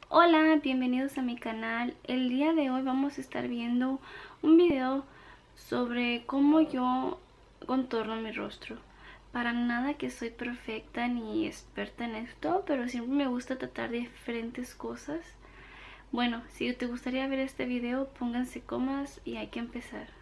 Hola, bienvenidos a mi canal. El día de hoy vamos a estar viendo un video sobre cómo yo contorno mi rostro. Para nada que soy perfecta ni experta en esto, pero siempre me gusta tratar diferentes cosas. Bueno, si te gustaría ver este video, pónganse cómodas y hay que empezar.